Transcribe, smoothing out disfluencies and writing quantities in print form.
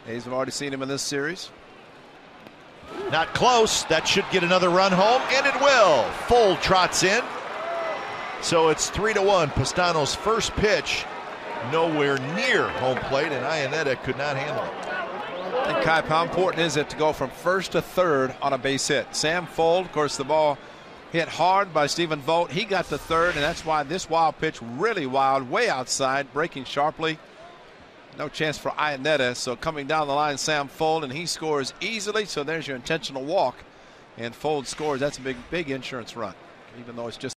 A's have already seen him in this series. Not close. That should get another run home, and it will. Fuld trots in. So it's 3-1. Pastano's first pitch nowhere near home plate, and Iannetta could not handle it. And Kai, how important is it to go from first to third on a base hit? Sam Fuld, of course, the ball hit hard by Stephen Vogt. He got to third, and that's why this wild pitch, really wild, way outside, breaking sharply. No chance for Iannetta. So coming down the line, Sam Fuld, and he scores easily. So there's your intentional walk. And Fuld scores. That's a big insurance run, even though it's just